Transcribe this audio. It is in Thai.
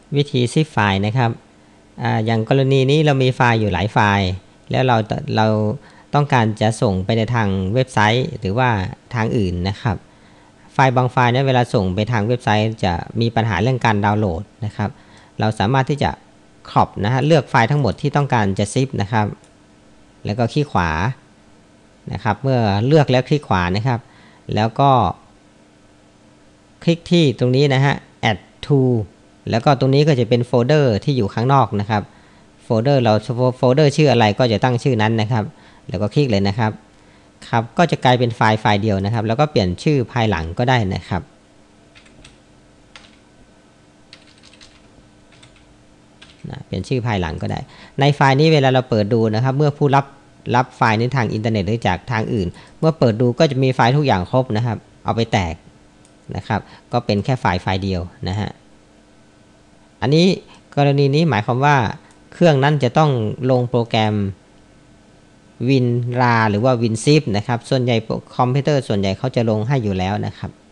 วิธีซิปไฟล์นะครับอย่างกรณีนี้เรามีไฟล์อยู่หลายไฟล์แล้วเราต้องการจะส่งไปในทางเว็บไซต์หรือว่าทางอื่นนะครับไฟล์บางไฟล์เนี่ยเวลาส่งไปทางเว็บไซต์จะมีปัญหาเรื่องการดาวน์โหลดนะครับเราสามารถที่จะครอปนะฮะเลือกไฟล์ทั้งหมดที่ต้องการจะซิปนะครับแล้วก็คลิกขวานะครับเมื่อเลือกแล้วคลิกขวานะครับแล้วก็คลิกที่ตรงนี้นะฮะ add to แล้วก็ตรงนี้ก็จะเป็นโฟลเดอร์ที่อยู่ข้างนอกนะครับโฟลเดอร์เราโฟลเดอร์ชื่ออะไรก็จะตั้งชื่อนั้นนะครับแล้วก็คลิกเลยนะครับครับก็จะกลายเป็นไฟล์เดียวนะครับแล้วก็เปลี่ยนชื่อภายหลังก็ได้นะครับเปลี่ยนชื่อภายหลังก็ได้ในไฟล์นี้เวลาเราเปิดดูนะครับเมื่อผู้รับไฟล์นี้ทางอินเทอร์เน็ตหรือจากทางอื่นเมื่อเปิดดูก็จะมีไฟล์ทุกอย่างครบนะครับเอาไปแตกนะครับก็เป็นแค่ไฟล์เดียวนะฮะอันนี้กรณีนี้หมายความว่าเครื่องนั้นจะต้องลงโปรแกรม WinRAR หรือว่า WinZip นะครับส่วนใหญ่คอมพิวเตอร์ส่วนใหญ่เขาจะลงให้อยู่แล้วนะครับ